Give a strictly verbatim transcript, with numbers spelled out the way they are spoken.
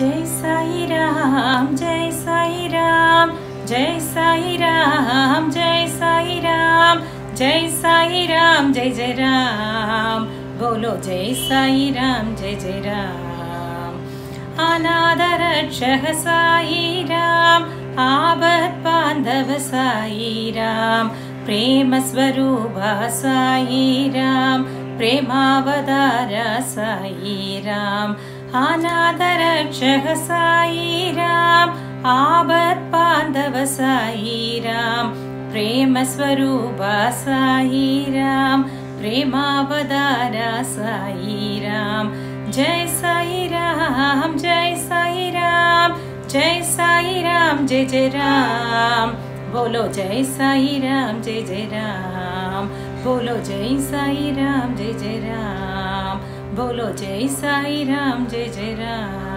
जय साई राम जय साई राम जय साई राम जय साई राम जय साई राम जय जय राम बोलो जय साई राम जय जय राम। अनाथ रक्षक साई राम आपद बांधव साई राम प्रेम स्वरूप साई राम प्रेमावतार साई राम। अनाथ रक्षक साई राम आपद बांधव साई राम प्रेम स्वरूप साई राम प्रेमावतार साई राम। जय साई राम जय साई राम जय साई राम जय जय राम बोलो जय साई राम जय जय राम बोलो जय साई राम जय जय राम बोलो जय साई राम जय जय राम।